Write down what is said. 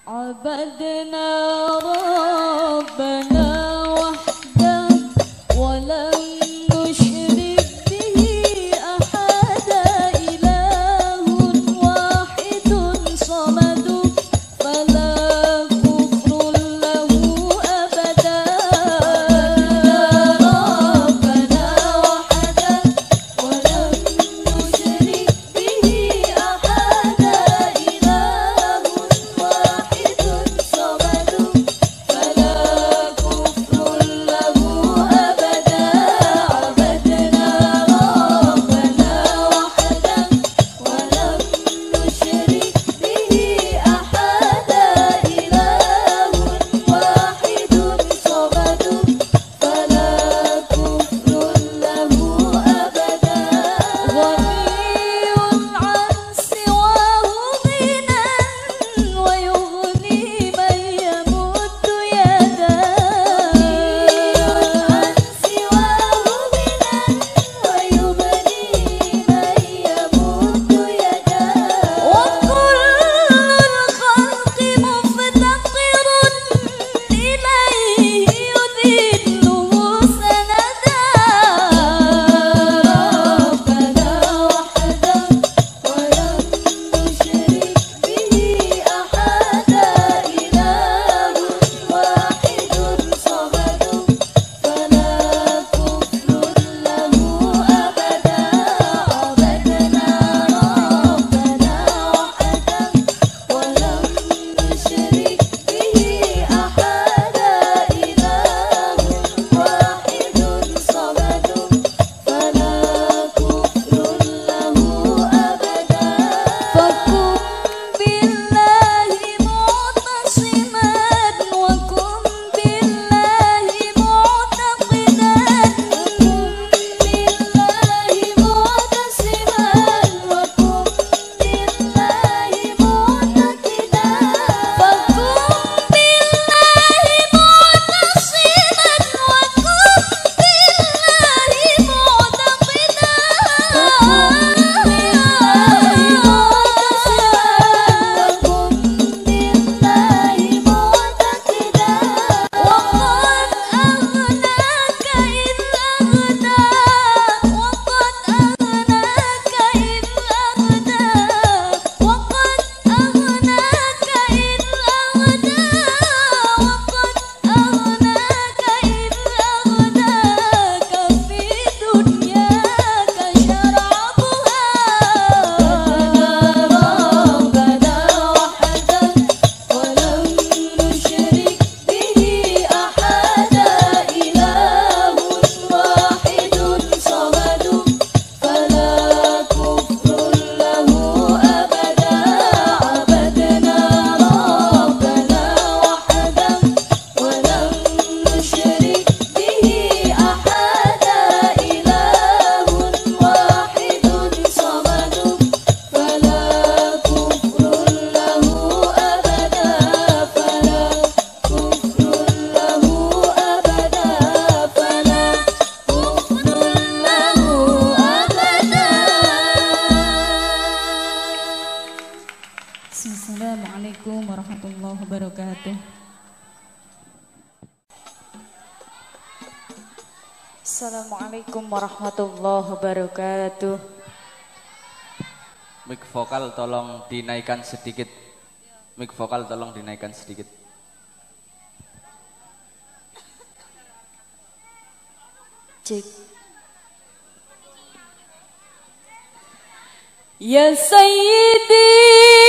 عبدنا ربنا وحده ولم نشرك به أحدا إله واحد صمد فلا كفر له أبدا ربنا وحده ولم نشرك به أحدا إله واحد صمد فلا كفر له أبدا عبدنا ربنا وحده ولم نشرك به أحدا إله واحد صمد فلا كفر له أبدا غني عن سواه غنى ويغني من يمد يدا عن سواه غنى ويغني من يمد يدا وكل الخلق مفتقر إليه يذله سندا ربنا وحده ولم نشرك به أحدا إله واحد صمد فلا كفر له أبدا عبدنا ربنا وحده ولم نشرك به أحدا إله واحد صمد فلا كفر له أبدا فكن بالله معتصما وكن بالله معتقدا كن بالله معتصما وكن بالله معتقدا فكن بالله معتصما وكن بالله معتقدا وكن بالله معتقدا وقد أغناك إذ أغنى وقد أغناك إذ أغنى وقد أغناك إذ أغنى وقد أغناك إذ أغناك في دنياك شرابها ربنا وحده ولم نشرك به أحدا إله واحد صمد فلا كفر له أبدا عبدنا ربنا وحده ولم نشرك به أحدا إله واحد صمد فلا كفر له أبدا فلا كفر له أبدا فلا كفر له أبدا. Assalamualaikum warahmatullahi wabarakatuh. Assalamualaikum warahmatullahi wabarakatuh. Mic vokal tolong dinaikkan sedikit. Mic vokal tolong dinaikkan sedikit. Cek. Ya Sayyidi